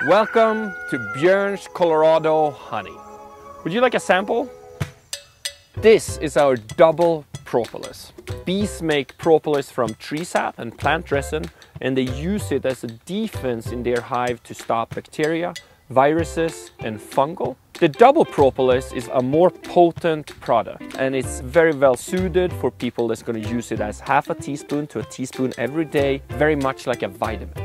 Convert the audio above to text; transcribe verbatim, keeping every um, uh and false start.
Welcome to Björn's Colorado honey. Would you like a sample? This is our double propolis. Bees make propolis from tree sap and plant resin, and they use it as a defense in their hive to stop bacteria, viruses and fungal. The double propolis is a more potent product, and it's very well suited for people that's going to use it as half a teaspoon to a teaspoon every day, very much like a vitamin.